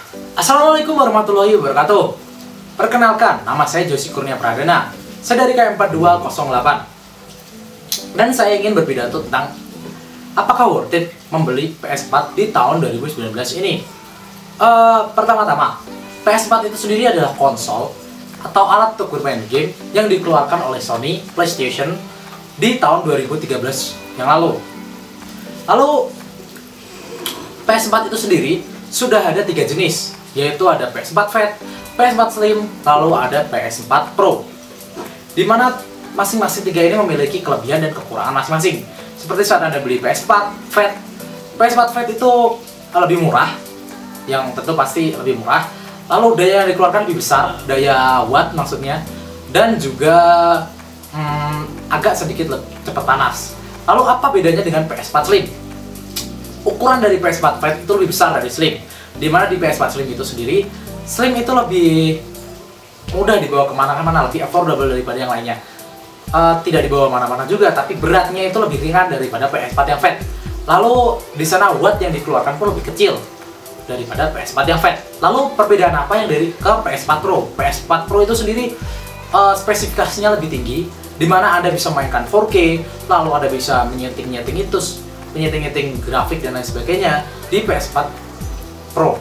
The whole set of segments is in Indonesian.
Assalamualaikum warahmatullahi wabarakatuh. Perkenalkan, nama saya Josi Kurnia Pradana. Saya dari KM4208. Dan saya ingin berpidato tentang apakah worth it membeli PS4 di tahun 2019 ini. Pertama-tama, PS4 itu sendiri adalah konsol atau alat untuk bermain game yang dikeluarkan oleh Sony PlayStation di tahun 2013 yang lalu. Lalu PS4 itu sendiri sudah ada 3 jenis, yaitu ada PS4 Fat, PS4 Slim, lalu ada PS4 Pro. Dimana masing-masing 3 ini memiliki kelebihan dan kekurangan masing-masing. Seperti saat Anda beli PS4 Fat, PS4 Fat itu lebih murah, yang tentu pasti lebih murah. Lalu daya yang dikeluarkan lebih besar, daya watt maksudnya, dan juga agak sedikit cepat panas. Lalu apa bedanya dengan PS4 Slim? Ukuran dari PS4 Fat itu lebih besar dari Slim. Dimana di PS4 Slim itu sendiri, Slim itu lebih mudah dibawa kemana-mana, lebih affordable daripada yang lainnya. Tidak dibawa mana-mana juga, tapi beratnya itu lebih ringan daripada PS4 yang Fat. Lalu di sana watt yang dikeluarkan pun lebih kecil daripada PS4 yang Fat. Lalu perbedaan apa yang dari ke PS4 Pro? PS4 Pro itu sendiri spesifikasinya lebih tinggi, dimana Anda bisa mainkan 4K, lalu Anda bisa menyeting-nyeting grafik dan lain sebagainya di PS4 Pro.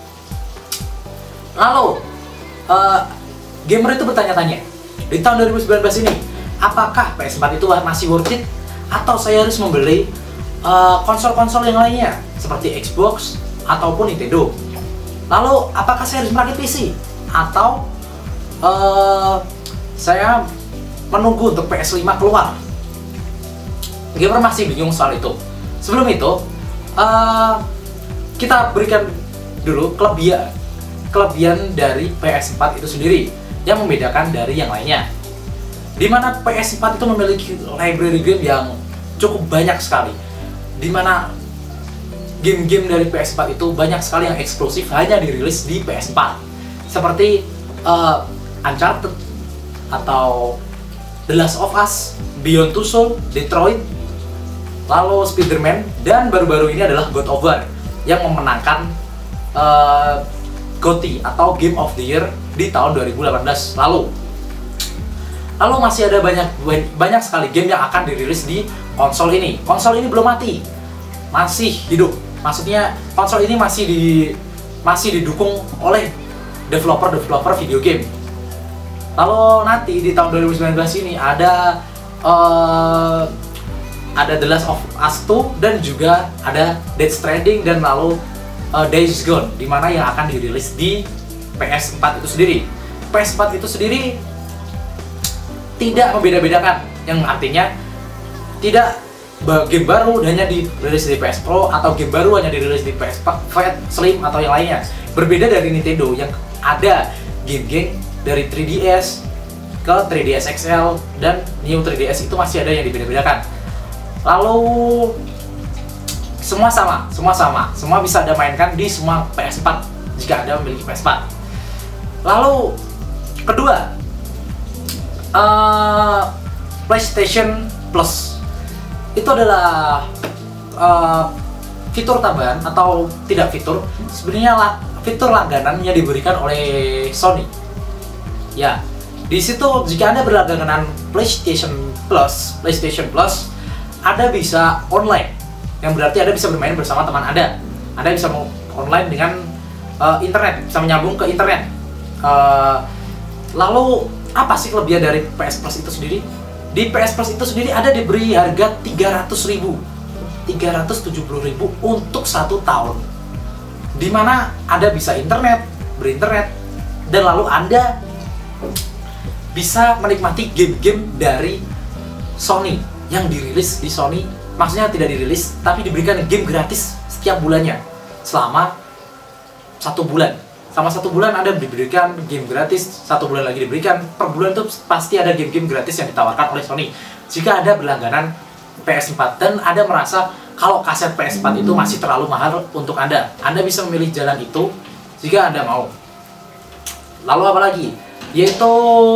Lalu gamer itu bertanya-tanya, di tahun 2019 ini apakah PS4 itu masih worth it atau saya harus membeli konsol-konsol yang lainnya seperti Xbox ataupun Nintendo? Lalu apakah saya harus merakit PC atau saya menunggu untuk PS5 keluar? Gamer masih bingung soal itu. Sebelum itu, kita berikan dulu kelebihan dari PS4 itu sendiri yang membedakan dari yang lainnya. Dimana PS4 itu memiliki library game yang cukup banyak sekali. Dimana game-game dari PS4 itu banyak sekali yang eksklusif hanya dirilis di PS4. Seperti Uncharted atau The Last of Us, Beyond Two Souls, Detroit, lalu Spider-Man, dan baru-baru ini adalah God of War yang memenangkan GOTY atau Game of the Year di tahun 2018 lalu. Lalu masih ada banyak sekali game yang akan dirilis di konsol ini. Konsol ini belum mati, masih hidup. Maksudnya konsol ini masih didukung oleh developer video game. Lalu nanti di tahun 2019 ini ada The Last of Us 2 dan juga ada Death Stranding dan lalu Days Gone, dimana yang akan dirilis di PS4 itu sendiri. PS4 itu sendiri tidak membeda-bedakan, yang artinya tidak game baru hanya dirilis di PS Pro atau game baru hanya dirilis di PS4 Fat, Slim atau yang lainnya. Berbeda dari Nintendo yang ada game-game dari 3DS ke 3DS XL dan New 3DS itu masih ada yang dibeda-bedakan. Lalu semua sama, semua bisa Anda mainkan di semua PS4 jika Anda memiliki PS4. Lalu kedua, PlayStation Plus itu adalah fitur tambahan atau tidak fitur, sebenarnya fitur langganan yang diberikan oleh Sony. Ya, di situ jika Anda berlangganan PlayStation Plus, Anda bisa online, yang berarti Anda bisa bermain bersama teman Anda. Anda bisa online dengan internet, bisa menyambung ke internet. Lalu apa sih kelebihan dari PS Plus itu sendiri? Di PS Plus itu sendiri Anda diberi harga 370.000 untuk 1 tahun. Dimana Anda bisa berinternet, dan lalu Anda bisa menikmati game-game dari Sony yang dirilis di Sony. Maksudnya tidak dirilis, tapi diberikan game gratis setiap bulannya selama 1 bulan. Selama 1 bulan Anda diberikan game gratis, 1 bulan lagi diberikan. Per bulan itu pasti ada game-game gratis yang ditawarkan oleh Sony. Jika Anda berlangganan PS4 dan Anda merasa kalau kaset PS4 itu masih terlalu mahal untuk Anda bisa memilih jalan itu jika Anda mau. Lalu apa lagi? Yaitu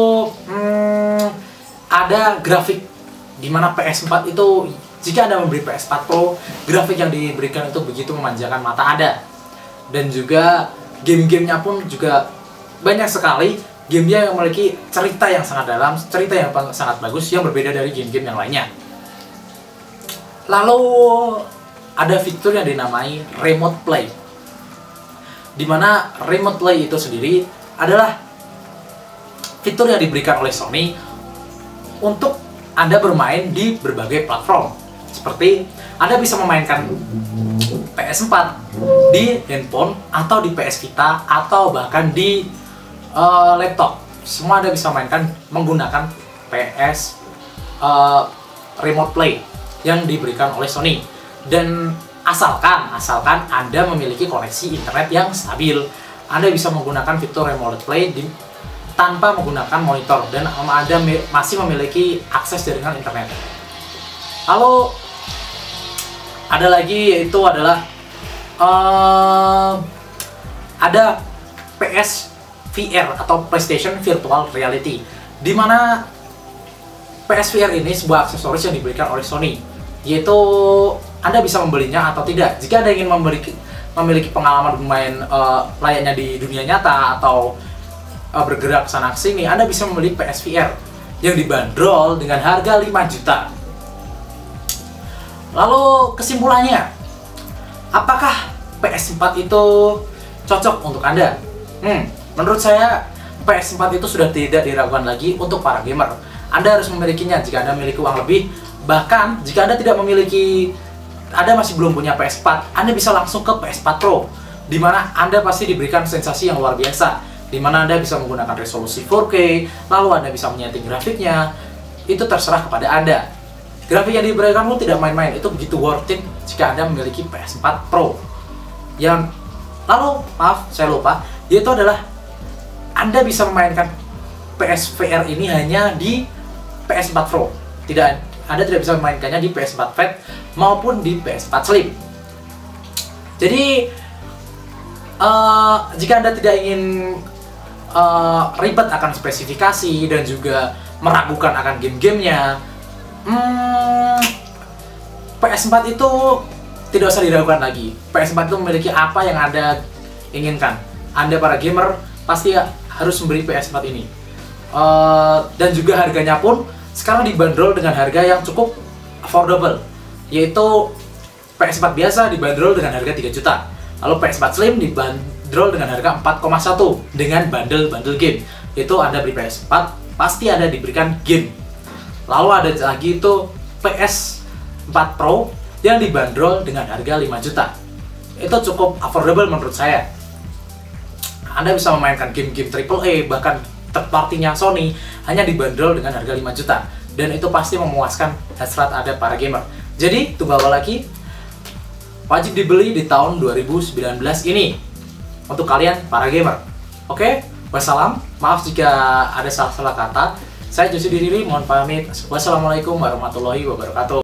ada grafik, dimana PS4 itu jika Anda membeli PS4 Pro, grafik yang diberikan itu begitu memanjakan mata Anda. Dan juga game-gamenya pun juga banyak sekali game-nya yang memiliki cerita yang sangat dalam, cerita yang sangat bagus yang berbeda dari game-game yang lainnya. Lalu ada fitur yang dinamai Remote Play, dimana Remote Play itu sendiri adalah fitur yang diberikan oleh Sony untuk Anda bermain di berbagai platform. Seperti Anda bisa memainkan PS4 di handphone atau di PS Vita atau bahkan di laptop. Semua Anda bisa mainkan menggunakan PS Remote Play yang diberikan oleh Sony. Dan asalkan Anda memiliki koneksi internet yang stabil, Anda bisa menggunakan fitur Remote Play tanpa menggunakan monitor dan Anda masih memiliki akses jaringan internet. Lalu ada lagi, yaitu adalah ada PSVR atau PlayStation Virtual Reality, di mana PSVR ini sebuah aksesoris yang diberikan oleh Sony, yaitu Anda bisa membelinya atau tidak. Jika Anda ingin memiliki pengalaman bermain layaknya di dunia nyata atau bergerak sana sini, Anda bisa membeli PSVR yang dibanderol dengan harga 5 juta. Lalu kesimpulannya, apakah PS4 itu cocok untuk Anda? Menurut saya PS4 itu sudah tidak diragukan lagi untuk para gamer. Anda harus memilikinya jika Anda memiliki uang lebih. Bahkan jika Anda tidak memiliki, Anda masih belum punya PS4, Anda bisa langsung ke PS4 Pro, di mana Anda pasti diberikan sensasi yang luar biasa, di mana Anda bisa menggunakan resolusi 4K, lalu Anda bisa menyeting grafiknya. Itu terserah kepada Anda. Grafik yang diberikan pun tidak main-main, itu begitu worth it jika Anda memiliki PS4 Pro. Lalu, maaf, saya lupa, yaitu adalah Anda bisa memainkan PSVR ini hanya di PS4 Pro. Anda tidak bisa memainkannya di PS4 Fat maupun di PS4 Slim. Jadi, jika Anda tidak ingin ribet akan spesifikasi dan juga meragukan akan game-gamenya, PS4 itu tidak usah diragukan lagi. PS4 itu memiliki apa yang Anda inginkan. Anda para gamer pasti harus membeli PS4 ini. Dan juga harganya pun sekarang dibanderol dengan harga yang cukup affordable, yaitu PS4 biasa dibanderol dengan harga 3 juta. Lalu PS4 Slim dibanderol dengan harga 4,1 dengan bundle game. Yaitu Anda beli PS4 pasti Anda diberikan game. Lalu ada lagi itu PS4 Pro yang dibanderol dengan harga 5 juta. Itu cukup affordable menurut saya. Anda bisa memainkan game-game AAA, bahkan third party-nya Sony, hanya dibanderol dengan harga 5 juta. Dan itu pasti memuaskan hasrat Anda para gamer. Jadi, tunggu apa lagi? Wajib dibeli di tahun 2019 ini untuk kalian para gamer. Oke, wassalam. Maaf jika ada salah-salah kata. Saya Josi Diriri, mohon pamit. Wassalamualaikum warahmatullahi wabarakatuh.